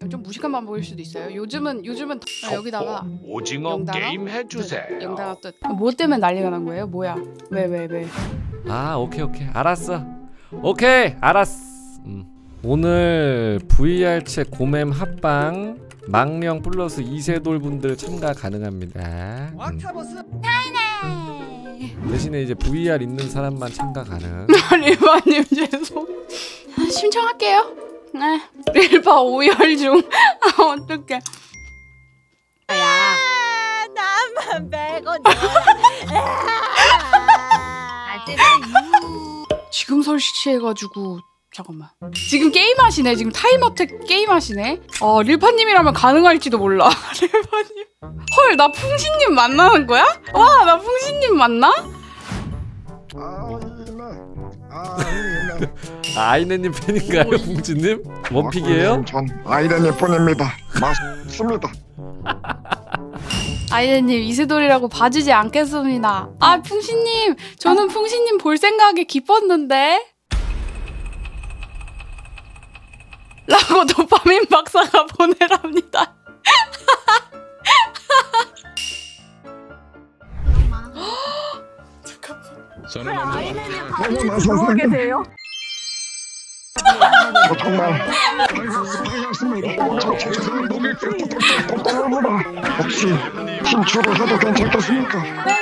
좀 무식한 방법일 수도 있어요. 요즘은 여기다가 오징어 영단어? 게임 해주세요. 영단어 뜻. 뭐 때문에 난리가 난 거예요? 뭐야? 왜? 아 오케이 알았어. 오케이 알았어. 오늘 VR챗 고맴 합방 망령 플러스 이세돌 분들 참가 가능합니다. 대신에 이제 VR 있는 사람만 참가 가능. 릴바님 죄송. 신청할게요. 네. 릴바 오열 중. 어떡해. 야. 나만 빼고 지금 설치해가지고 잠깐만. 지금 게임하시네. 지금 타임어택 게임하시네. 릴파님이라면 가능할지도 몰라. 릴파님. 헐, 나 풍신님 만나는 거야? 와, 나 풍신님 만나? 아이네님 팬인가요, 봉지님? 원픽이에요? 전 아이네님 팬입니다. 맞습니다. 아이네님 이세돌이라고 봐주지 않겠습니다. 아, 풍신님, 저는 풍신님 볼 생각에 기뻤는데. 라고 도파민 박사가 보내랍니다. 왜 아이네님 어머나 방에 세상에. 들어와 계세요? 정말 반갑습니다. 저 세상에 너무 깜깜합니다. 혹시 신출을 해도 괜찮겠습니까?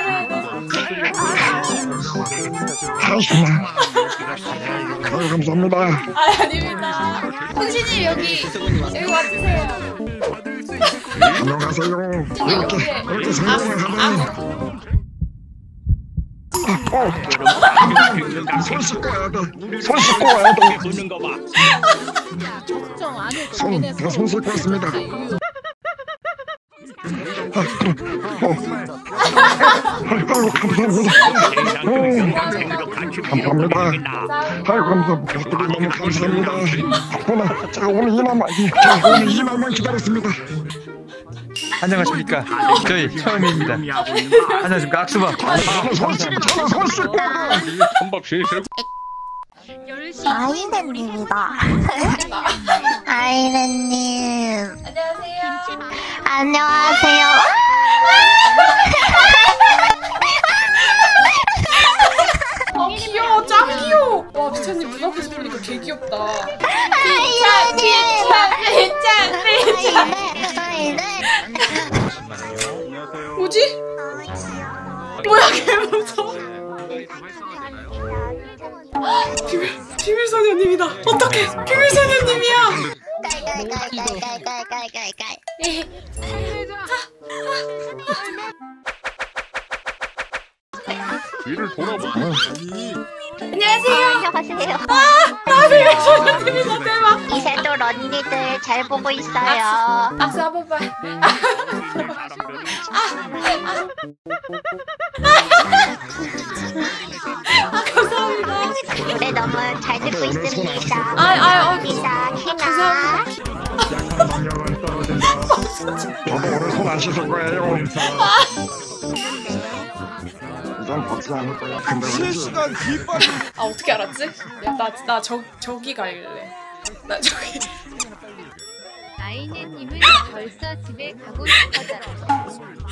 하시나. 아유 감사합니다. 아닙니다. 풍신님 여기 와주세요. 안녕하세요. 이렇게 생각을 하네. 손 씻고 와야 돼. 손 씻고 와야 돼. 손 씻고 왔습니다. 아이고 감사합니다. 감사합니다. 아이고 감사합니다. 너무 감사합니다. 덕분에 제가 오늘 이날만 기다렸습니다. 안녕하십니까. 저희 처음입니다. 안녕하십니까. 악수박. 손 씻고 아이네님이다. 아이네님. 안녕하세요. 귀여워, 짱 귀여워. 와, 미찬님 문 앞에서 보니까 개 귀엽다. 뭐지? 뭐야, 개 무서워. 비밀소녀님이다. 어떡해, 비밀소녀님이야. 뒤를 돌아봐. 안녕하세요. 안녕하세요. 비밀소녀님이다. 대박. 이세돌 언니들 잘 보고 있어요. 박수 한번 봐. 감사합니다. 네, 너무 잘 듣고 있습니다. 감사합니다. 저도 오늘 손 안 씻을 거예요. 이건 벗지 않을 거야. 근데 실시간 뒷발이. 아, 어떻게 알았지? 나 저기 갈래. 나 저기. 아이네님은 벌써 집에 가고 싶어져요.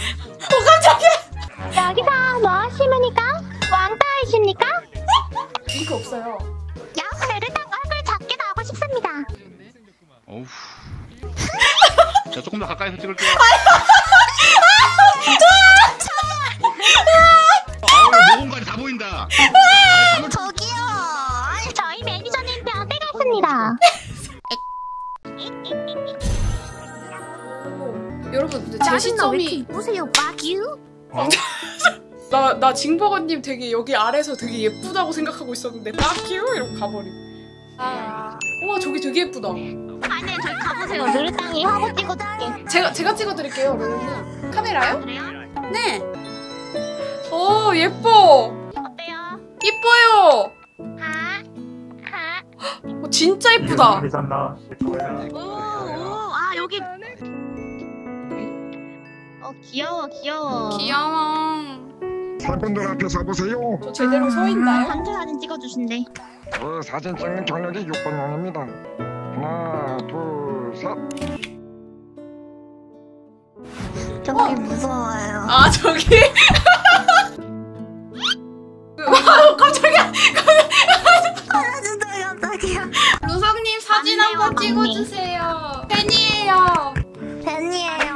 깜짝이야. 여기서 뭐 하십니까? 왕따 하십니까? 링크 없어요. 배를 타고 얼굴 작게 나오고 싶습니다. 어우. 자, 조금 더 가까이서 찍을게요. 모공까지 다 보인다. 저기요. 저희 매니저님 뼈 빼갔습니다. 여러분, 근데 제 시점이 이쁘세요, 빠규? 나 징버거님 되게 여기 아래서 되게 예쁘다고 생각하고 있었는데 빡큐 이러고 가버림. 우와, 저기 되게 예쁘다. 아니, 저기 가보세요. 누르땅이 화보 찍어줄게. 제가 찍어드릴게요, 르르님. 카메라요? 그래요? 네. 오, 예뻐. 어때요? 예뻐요. 진짜 예쁘다. 아, 여기. 귀여워. 귀여워. 사분들 앞에 서보세요. 저 제대로 서 있나요? 단체 사진 찍어주신대. 그 사진 찍는 경력이 6번형입니다. 하나, 둘, 저기 무서워요. 아 저기. 와 깜짝이야. 알려주세요, 깜짝이야. 루성님 사진 맞네요, 한번 맞네. 찍어주세요. 팬이에요. 팬이에요.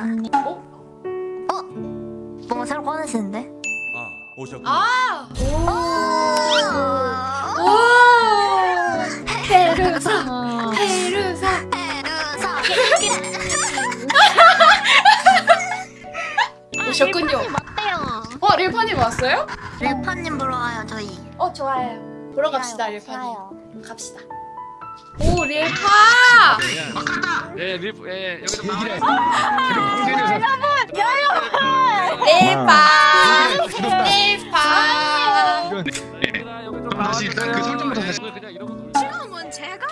뭐 새로 꺼내시는데? 아. 오. 오. 페루사. 페루사. 페루사. 오셨군요. 어때요? 릴파님 왔어요? 릴파님 보러 와요, 저희. 좋아요. 보러 갑시다 릴파님. 좋아요. 갑시다. 오 릴파. 예, 여기서 얘기를 해. 릴파. 릴파. 다시 일단 그 설정부터 다시. 그냥 이러고 놀. 지금은 제가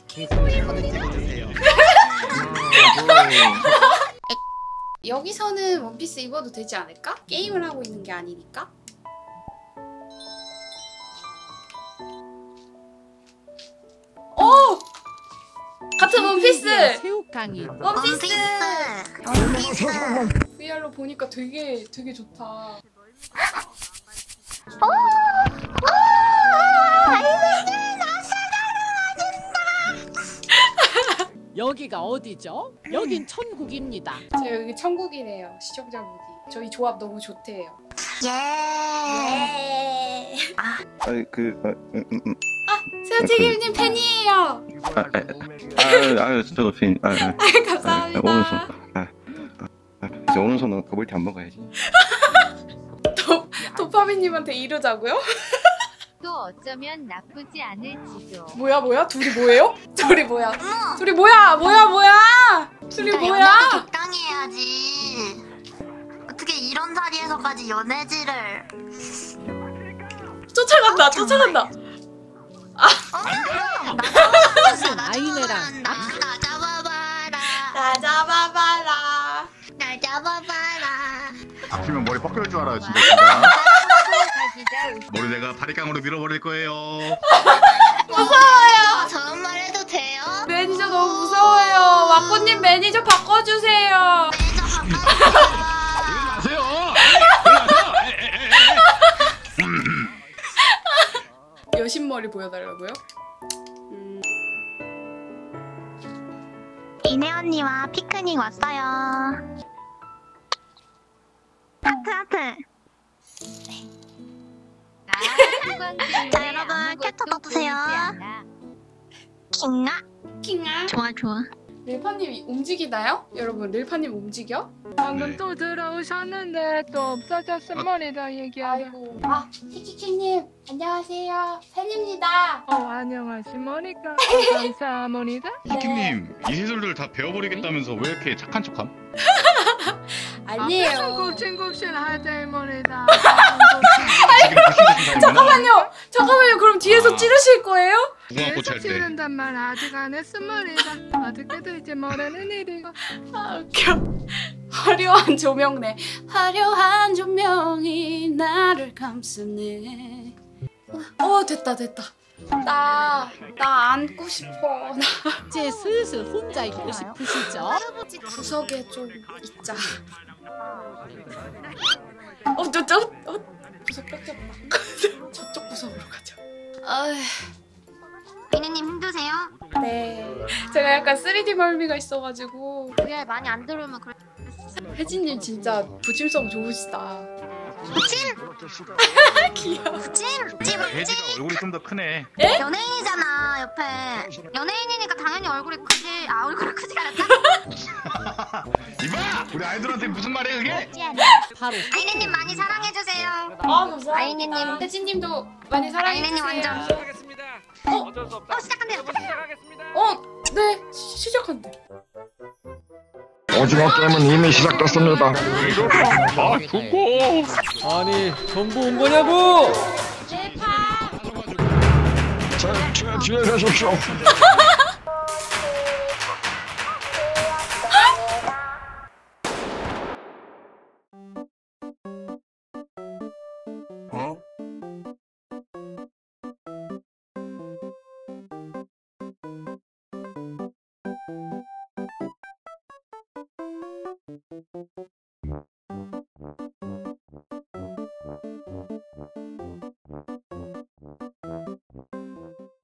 여기서는 원피스 입어도 되지 않을까? 게임을 하고 있는 게 아니니까. 오! 같은 원피스! 새우깡이 원피스! 원피스. VR로 보니까 되게 좋다. 여기가 어디죠? 여긴 천국입니다. 저 여기 천국이래요, 시청자분이. 저희 조합 너무 좋대요. 예. 아니 세우책임님 팬이에요! 저도 팬. 감사합니다. 오른손. 이제 오른손은 더블티 안 먹어야지. 도파민님한테 이러자고요? 또 어쩌면 나쁘지 않을지도. 뭐야? 둘이 뭐예요? 둘이 뭐야? 둘이 뭐야? 둘이 연애도 뭐야? 적당히 해야지. 어떻게 이런 자리에서까지 연애질을? 쫓아간다. 아이네랑 나 잡아봐라. 날 잡아봐라. 잡히면 머리 벗길 줄 알아요 진짜. 머리 내가 바리깡으로 밀어버릴 거예요. 무서워요. 저런 말 해도 돼요? 매니저 너무 무서워요. 와꾸님 매니저 바꿔주세요. 매니저 바꿔. 아세요? 여신머리 보여달라고요? 이내 언니와 피크닉 왔어요. 하트. 자, 여러분, 캡처 떠주세요. 킹아? 킹아. 좋아. 릴파님 움직이나요? 여러분 릴파님 움직여? 방금 또 들어오셨는데 또 없어졌습니다. 얘기하다. 아이고. 키키키님 안녕하세요. 팬입니다. 안녕하십니까. 감사합니다. 키키님 이 해설들 다 배워버리겠다면서 왜 이렇게 착한 척함? 아니에요. 굽신굽신 할 때입니다. 잠깐만요. 그럼 뒤에서 찌르실 거예요? 무궁화 꽃 계속 할 때. 찌른단 말 아직 안 했습니다. 어떻게 될지 모르는 일이고. 아 웃겨. 화려한 조명네. 화려한 조명이 나를 감싸네. 됐다. 나 안고 싶어. 이제 슬슬 혼자 있고 싶으시죠? 구석에 좀 있자. 구석 뺏겼다. 저쪽 구석으로 가자. 이내님 힘드세요? 네. 제가 약간 3D 멀미가 있어가지고. VR 많이 안 들으면 그래. 혜진님 진짜 부침성 좋으시다. 부침? 귀여워. 돼지가 얼굴이 좀 더 크네. 연예인이잖아, 옆에. 연예인이니까 당연히 얼굴이 크지. 얼굴이 크지가 않았다? 이봐! 우리 아이돌한테 무슨 말이야 그게? 바로 아이네님 많이 사랑해주세요. 감사합니다. 아이네님. 혜진님도 많이 사랑해주세요. 아이네님 완전. 시작한대요. 네. 시작한대. 오징어 게임은 이미 시작됐습니다. 좋고. 아니 전부 온 거냐고? 뒤에 계십시오.